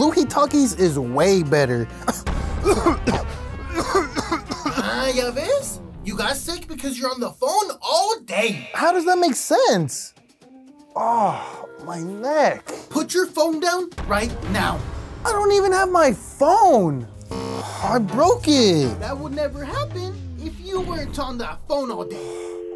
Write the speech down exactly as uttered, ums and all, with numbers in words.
Walkie Talkies is way better. Ah, ya ves? You got sick because you're on the phone all day. How does that make sense? Oh, my neck. Put your phone down right now. I don't even have my phone. I broke it. That would never happen if you weren't on the phone all day.